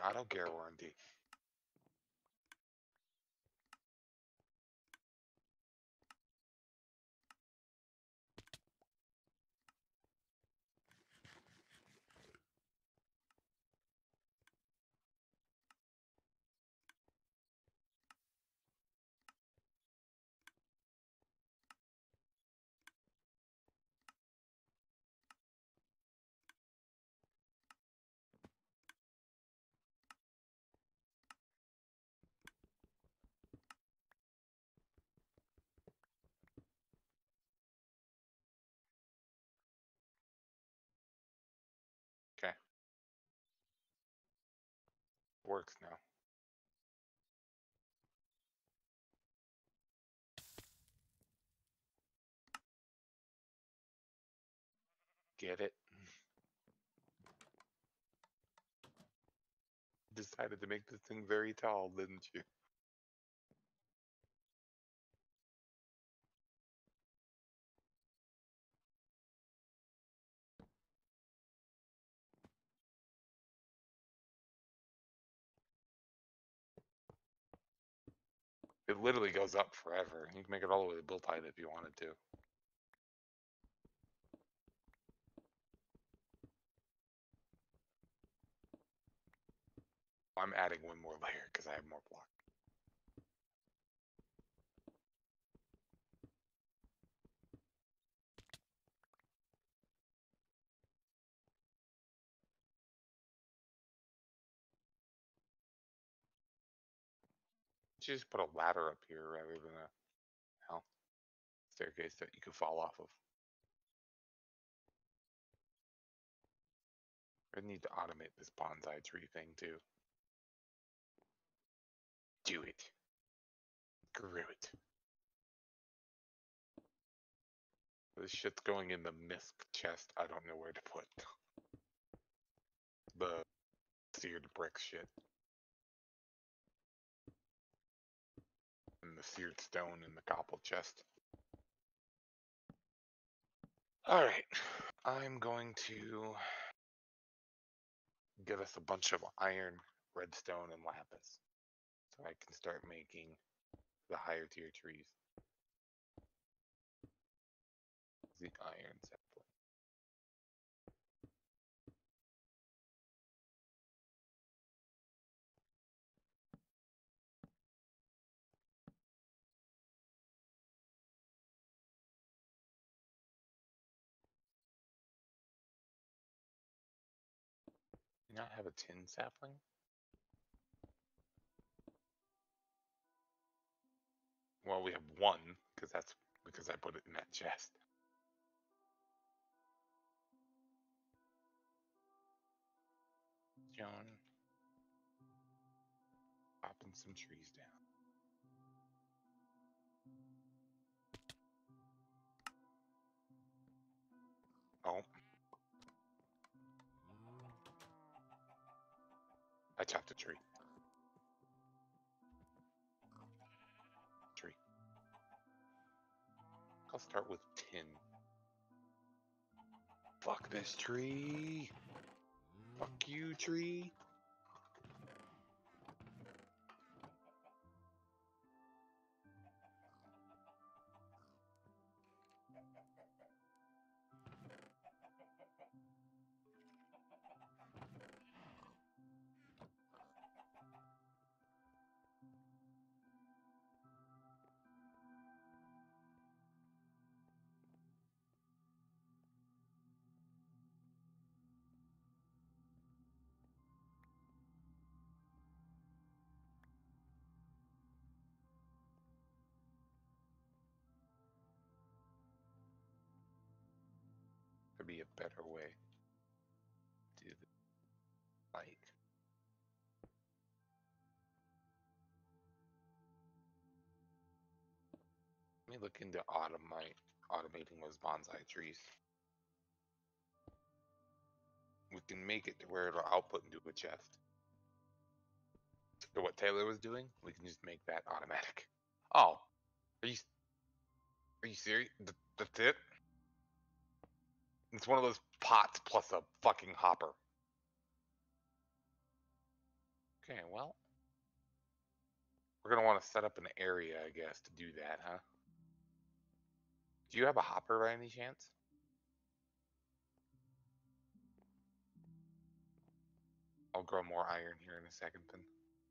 Auto guarantee. Okay. Works now. Get it? Decided to make this thing very tall, didn't you? It literally goes up forever. You can make it all the way to build height if you wanted to. I'm adding one more layer because I have more blocks. Just put a ladder up here rather than a staircase that you could fall off of. I need to automate this bonsai tree thing too. Do it. Screw it. This shit's going in the misc chest. I don't know where to put the seared brick shit. And the seared stone in the cobble chest. Alright. I'm going to get us a bunch of iron, redstone, and lapis. So I can start making the higher tier trees. The iron sapling. Do you not have a tin sapling? Well, we have one, because I put it in that chest. John, popping some trees down. Oh. I chopped a tree. I'll start with tin. Fuck this tree. Fuck you, tree. There'd be a better way to do this. Like, let me look into automating those bonsai trees. We can make it to where it'll output into a chest. So what Taylor was doing, we can just make that automatic. Oh, are you serious? That's it? It's one of those pots plus a fucking hopper. Okay, well, we're gonna want to set up an area, I guess, to do that, huh? Do you have a hopper by any chance? I'll grow more iron here in a second then.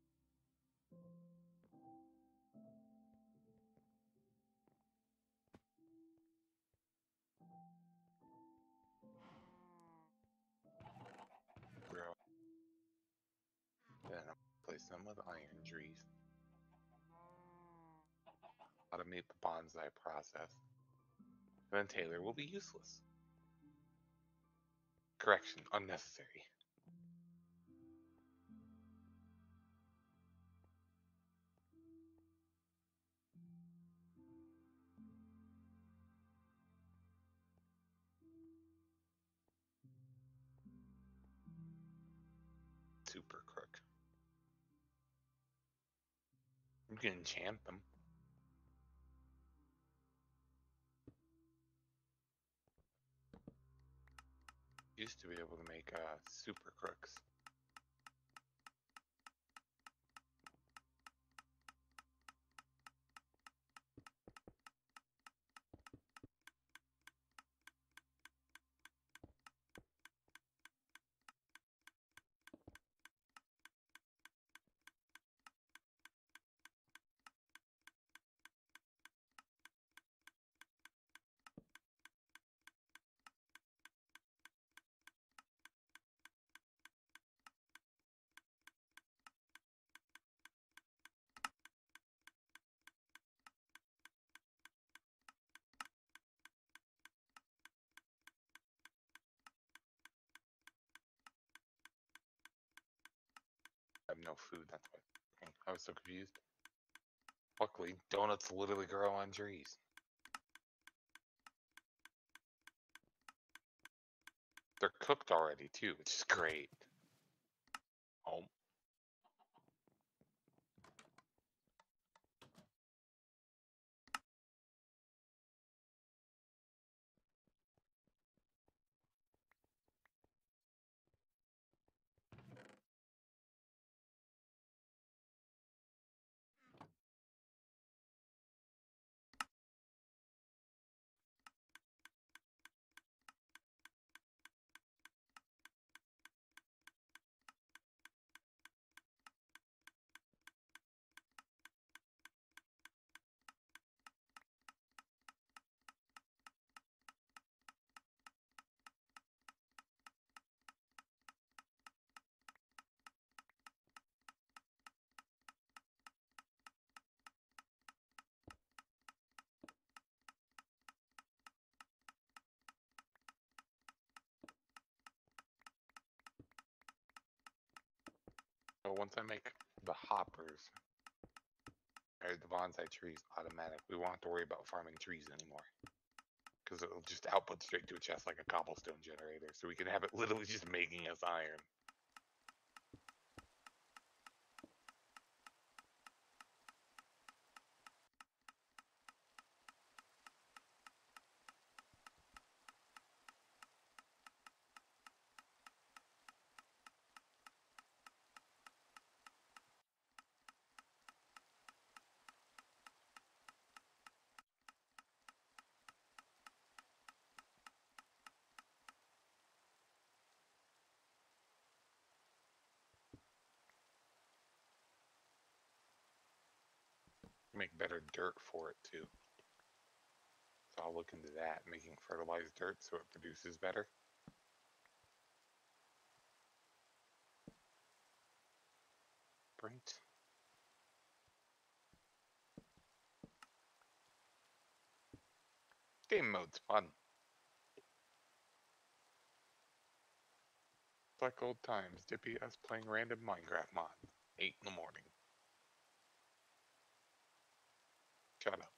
Grow. Then I'll place them with iron trees. Automate the bonsai process. Then Taylor will be useless. Correction, unnecessary. Super crook. You can enchant them. Used to be able to make super crooks. I have no food, that's why. I was so confused. Luckily, donuts literally grow on trees. They're cooked already too, which is great. Oh. But once I make the hoppers, or the bonsai trees automatic, we won't have to worry about farming trees anymore. Because it'll just output straight to a chest like a cobblestone generator. So we can have it literally just making us iron. Make better dirt for it too. So I'll look into that, making fertilized dirt so it produces better. Brent. Game mode's fun. It's like old times, Dippy us playing random Minecraft mod. 8 in the morning. Shut up.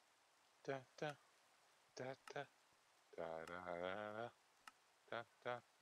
Da da da da da da da da da da.